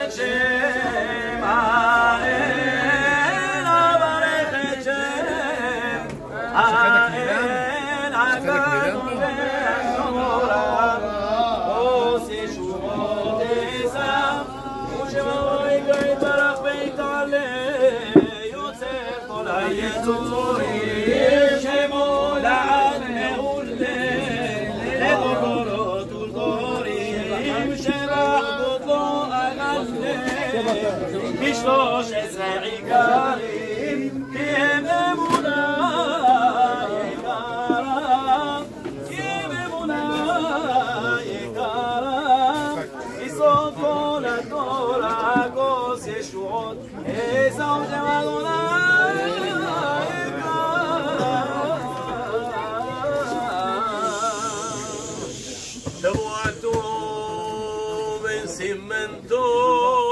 בשלוש עשרה עיקרים, כי הם אמונה יקרה, כי הם אמונה יקרה, יסוד כל התורה, כוס ישועות, עזוב שם אדוני יקרה. תבואתו וסימנתו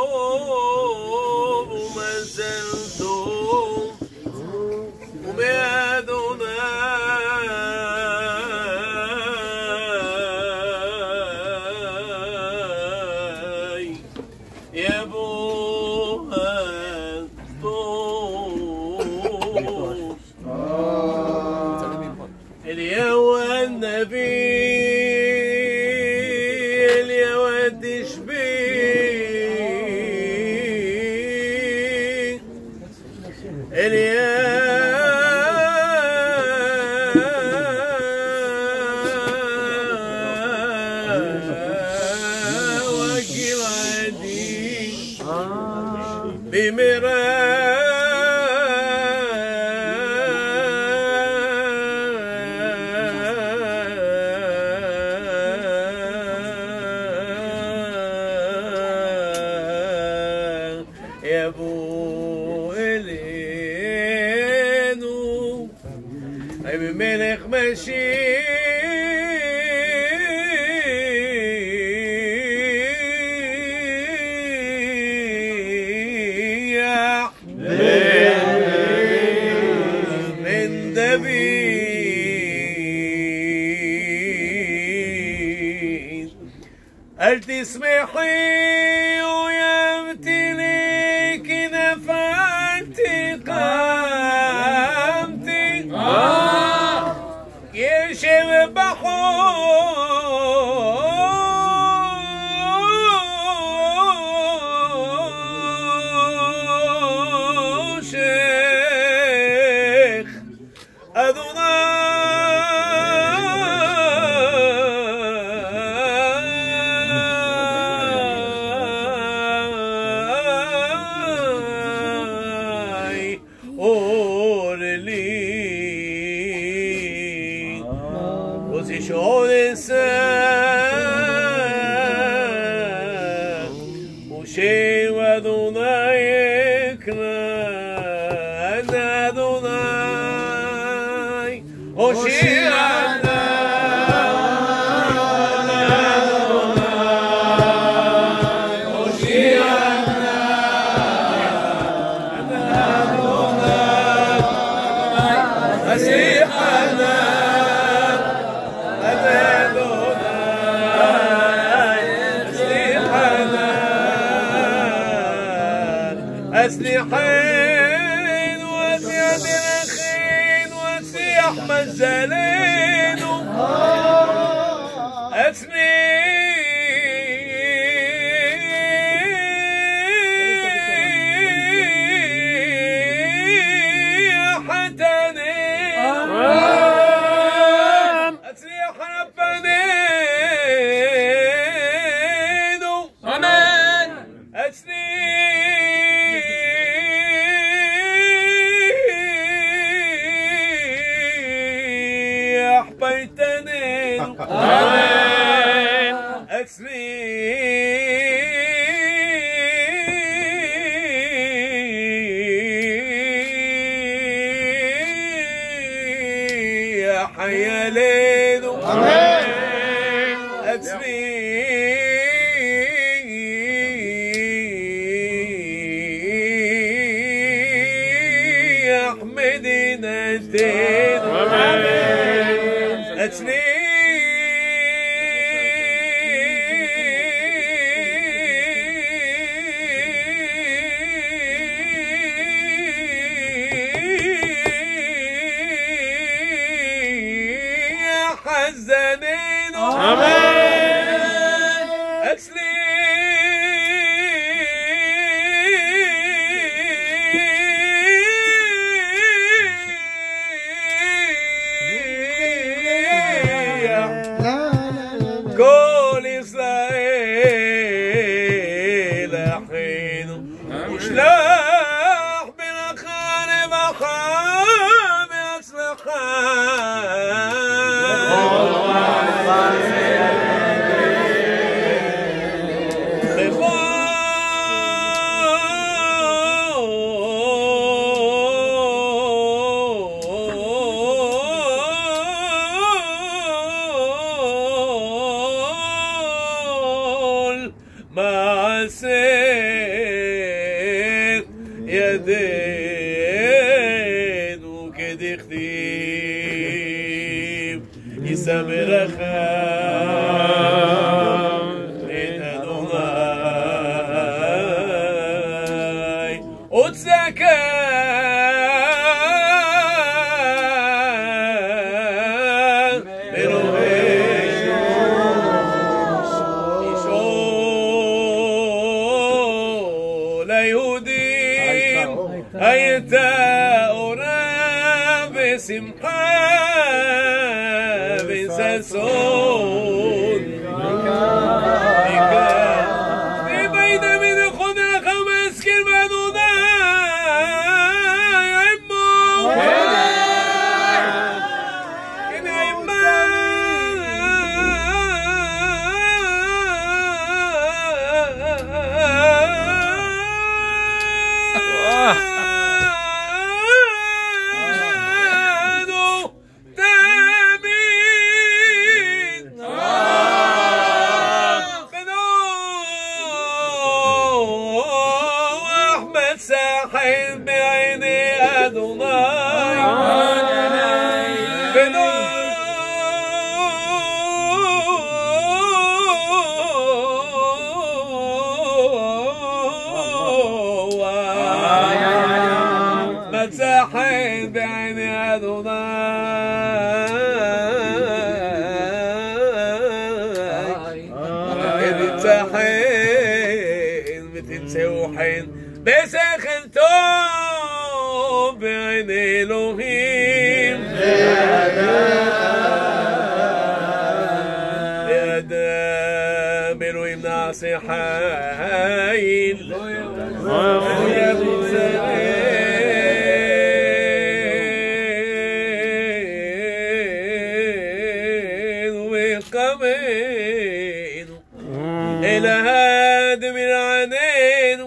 אל תשמחי אויבתי לי כי נפלתי קמתי ישב בחושך אדוני أسلحين وزياد الأخين وسيح مزالين مساحين وشلاح بالأخان بخام معسل يدين وكدختيم يسامر خام لتدوناي وتزكى שמחה וששון ובית דוד חונך ומזכיר באדוני עמו כן עמו ساحل بعيني أدوناي مساحل بعيني أدوناي تحين متنسوحين بسخن توب بعين إلهيم لأدام إلهيم ناصي حايل ويقامين إلى هادم العنين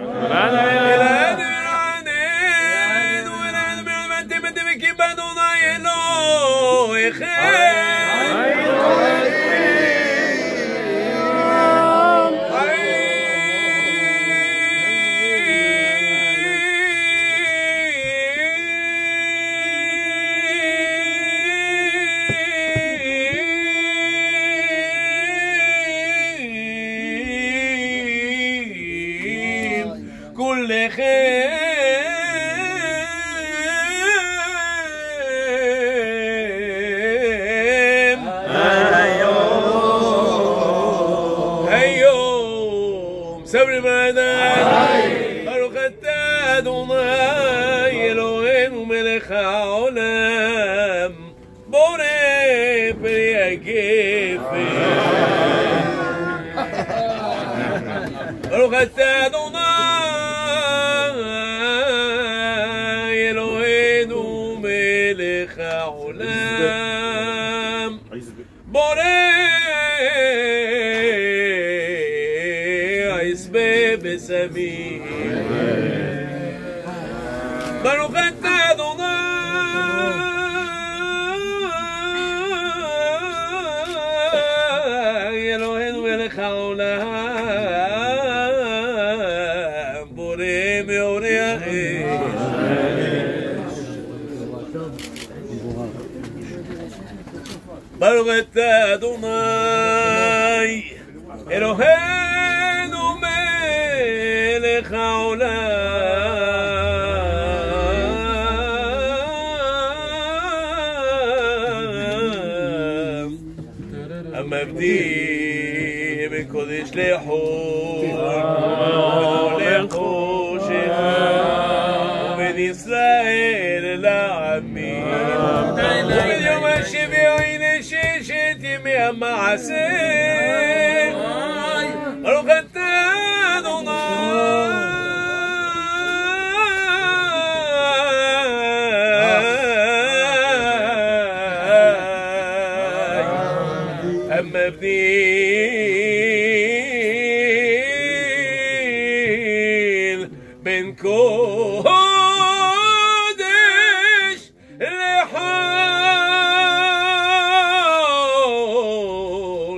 كل خيم هيوم سبر مدان بارك أدوناي إلهين وملك العالم بوري برياكيفي بارك أدوناي إلهين وملك العالم بوري عزبي بسميه بارك أدوناي إلهين وملك العالم بوري ميوري بارك أدوناي إلهين وملك العالم أما بدي من قدش لحور ولحوش ومن إسرائيل لعمي ومن يوم الشبيعين شيشتي مع معسين بارك أدوناي בין קודש לחול.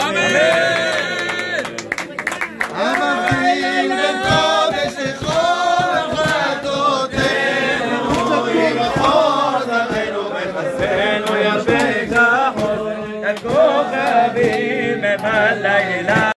אמן. המבדיל בין קודש לחול, חטאותינו ימחול, זרענו וחסרנו ירבה כחול, ככוכבים בלילה.